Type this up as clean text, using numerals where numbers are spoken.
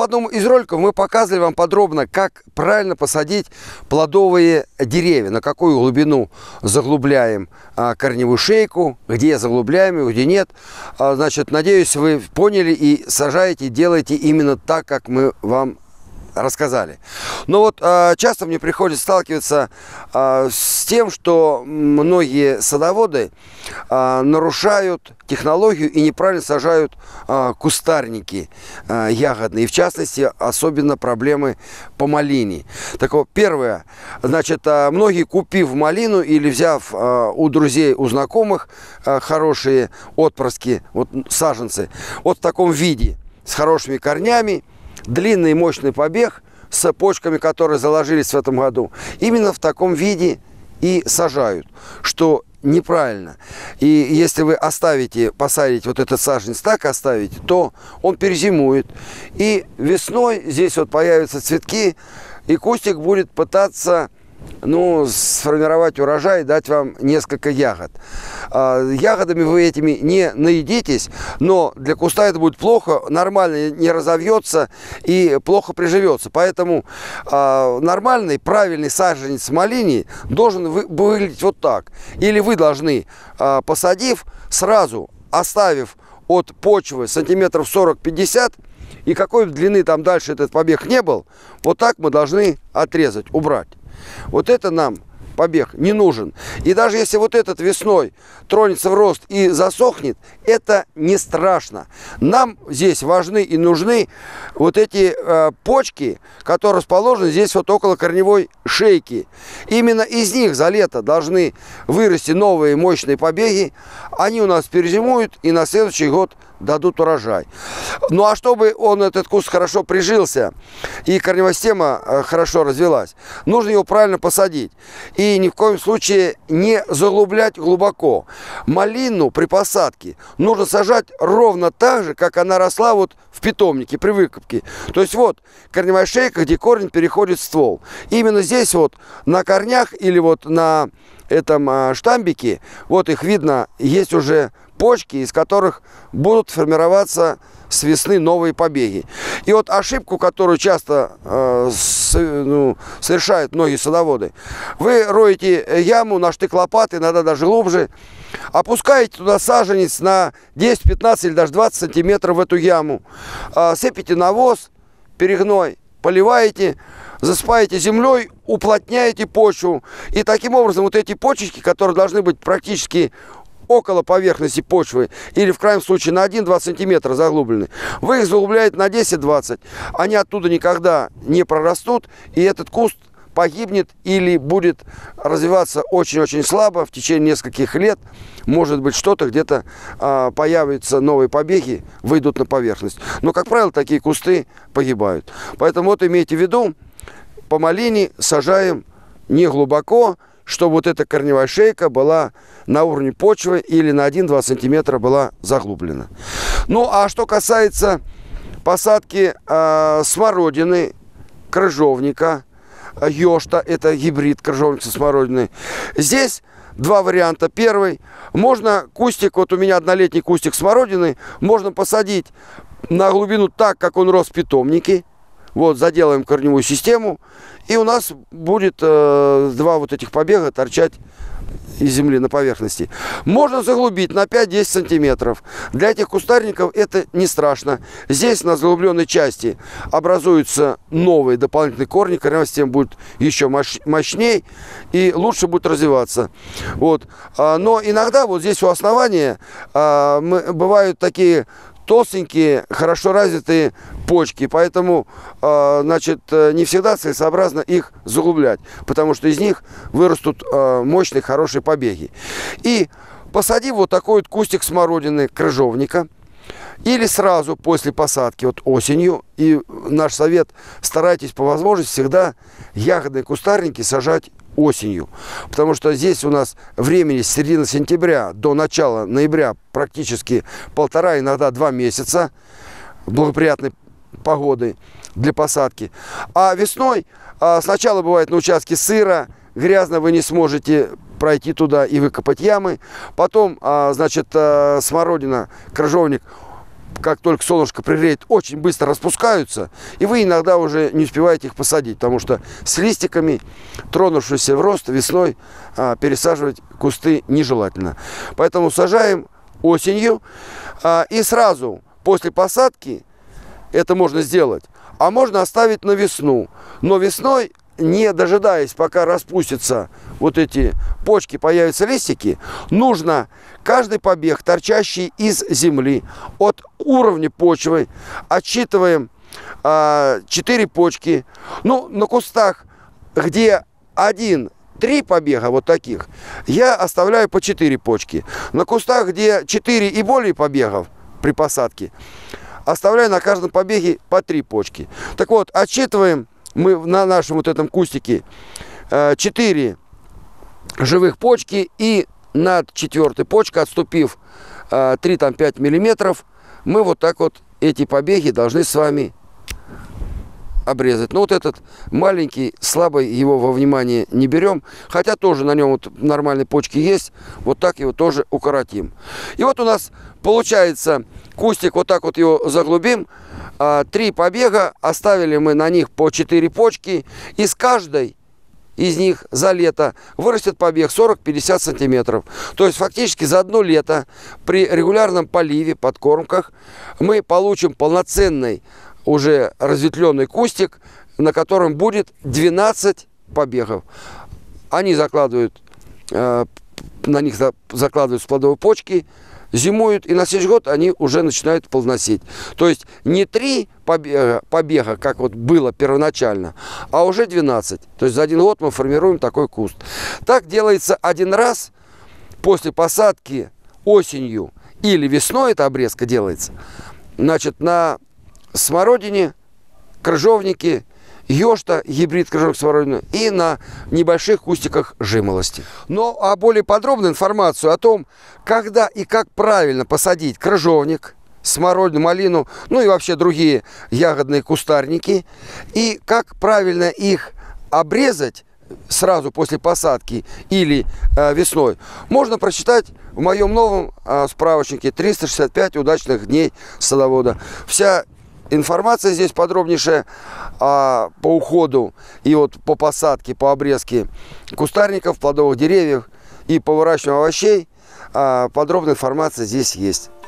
одном из роликов мы показывали вам подробно, как правильно посадить плодовые деревья, на какую глубину заглубляем корневую шейку, где заглубляем ее, где нет. Значит, надеюсь, вы поняли и сажаете, делаете именно так, как мы вам рассказали. Но вот часто мне приходится сталкиваться с тем, что многие садоводы нарушают технологию и неправильно сажают кустарники ягодные. И в частности, особенно проблемы по малине. Так вот, первое, значит, многие, купив малину или взяв у друзей, у знакомых хорошие отпрыски, вот саженцы, вот в таком виде, с хорошими корнями, длинный мощный побег с почками, которые заложились в этом году, именно в таком виде и сажают, что неправильно. И если вы посадите вот этот саженец так оставите, то он перезимует. И весной здесь вот появятся цветки, и кустик будет пытаться сформировать урожай и дать вам несколько ягод. Ягодами вы этими не наедитесь, но для куста это будет плохо, нормально не разовьется и плохо приживется. Поэтому нормальный, правильный саженец малины должен выглядеть вот так. Или вы должны, посадив, сразу оставив от почвы сантиметров 40-50, и какой длины там дальше этот побег не был, вот так мы должны отрезать, убрать. Вот это нам побег не нужен. И даже если вот этот весной тронется в рост и засохнет, это не страшно. Нам здесь важны и нужны вот эти почки, которые расположены здесь вот около корневой шейки. Именно из них за лето должны вырасти новые мощные побеги. Они у нас перезимуют и на следующий год дадут урожай. Ну а чтобы этот куст хорошо прижился и корневая система хорошо развилась, нужно его правильно посадить. И ни в коем случае не заглублять глубоко. Малину при посадке нужно сажать ровно так же, как она росла вот в питомнике при выкопке. То есть вот корневая шейка, где корень переходит в ствол. Именно здесь вот на корнях или вот на этом штамбике, вот их видно, есть уже почки, из которых будут формироваться с весны новые побеги. И вот ошибку, которую часто совершают многие садоводы: вы роете яму на штык лопаты, иногда даже глубже, опускаете туда саженец на 10, 15 или даже 20 сантиметров в эту яму, сыпите навоз, перегной, поливаете, засыпаете землей, уплотняете почву. И таким образом вот эти почечки, которые должны быть практически около поверхности почвы, или в крайнем случае на 1-2 сантиметра заглублены, вы их заглубляете на 10-20. Они оттуда никогда не прорастут, и этот куст погибнет или будет развиваться очень-очень слабо в течение нескольких лет. Может быть, что-то где-то появятся новые побеги, выйдут на поверхность. Но, как правило, такие кусты погибают. Поэтому вот имейте в виду, по малине сажаем не глубоко, чтобы вот эта корневая шейка была на уровне почвы или на 1-2 сантиметра была заглублена. Ну, а что касается посадки смородины, крыжовника, ёшта, это гибрид крыжовника со смородиной, здесь два варианта. Первый, можно кустик, вот у меня однолетний кустик смородины, можно посадить на глубину так, как он рос в питомнике. Вот, заделаем корневую систему, и у нас будет два вот этих побега торчать из земли на поверхности. Можно заглубить на 5-10 сантиметров. Для этих кустарников это не страшно. Здесь на заглубленной части образуются новые дополнительные корни, корневая система будет еще мощнее и лучше будет развиваться. Вот. Но иногда вот здесь у основания бывают такие толстенькие, хорошо развитые почки, поэтому, значит, не всегда целесообразно их заглублять, потому что из них вырастут мощные, хорошие побеги. И посадив вот такой вот кустик смородины, крыжовника, или сразу после посадки, вот осенью, и наш совет: старайтесь по возможности всегда ягодные кустарники сажать осенью, потому что здесь у нас времени с середины сентября до начала ноября практически 1,5, иногда 2 месяца благоприятной погоды для посадки. А весной сначала бывает на участке сыро, грязно, вы не сможете пройти туда и выкопать ямы. Потом, значит, смородина, крыжовник как только солнышко пригреет, очень быстро распускаются, и вы иногда уже не успеваете их посадить, потому что с листиками, тронувшись в рост, весной пересаживать кусты нежелательно. Поэтому сажаем осенью, и сразу после посадки это можно сделать, а можно оставить на весну. Но весной, не дожидаясь, пока распустятся вот эти почки, появятся листики, нужно каждый побег, торчащий из земли от уровня почвы, отсчитываем 4 почки. Ну, на кустах, где 1-3 побега, вот таких, я оставляю по 4 почки. На кустах, где 4 и более побегов при посадке, оставляю на каждом побеге по 3 почки. Так вот, отсчитываем мы на нашем вот этом кустике 4 живых почки, и над 4-й почкой, отступив 3-5 миллиметров, мы вот так вот эти побеги должны с вами обрезать. Но вот этот маленький, слабый, его во внимание не берем, хотя тоже на нем вот нормальные почки есть, вот так его тоже укоротим. И вот у нас получается кустик, вот так вот его заглубим, 3 побега, оставили мы на них по 4 почки, и с каждой из них за лето вырастет побег 40-50 сантиметров. То есть фактически за одно лето при регулярном поливе, подкормках мы получим полноценный уже разветвленный кустик, на котором будет 12 побегов. Они закладывают, на них закладывают плодовые почки, зимуют, и на следующий год они уже начинают плодоносить. То есть не 3 побега, как вот было первоначально, а уже 12. То есть за один год мы формируем такой куст. Так делается один раз после посадки осенью или весной, эта обрезка делается. Значит, на смородине, крыжовнике, ёшта, гибрид крыжовник смородины, и на небольших кустиках жимолости. Ну, а более подробную информацию о том, когда и как правильно посадить крыжовник, смородину, малину, ну и вообще другие ягодные кустарники, и как правильно их обрезать сразу после посадки или весной, можно прочитать в моем новом справочнике «365 удачных дней садовода». Вся информация здесь подробнейшая по уходу и вот по посадке, по обрезке кустарников, плодовых деревьев и по выращиванию овощей. Подробная информация здесь есть.